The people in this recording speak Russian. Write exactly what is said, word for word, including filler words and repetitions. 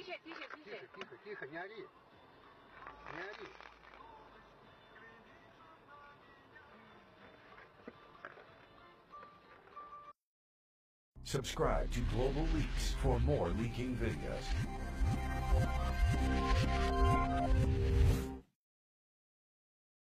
тише, тише, тише. Тихо, тихо, тихо, не ори. Не ори. Subscribe to Global Leaks for more leaking videos.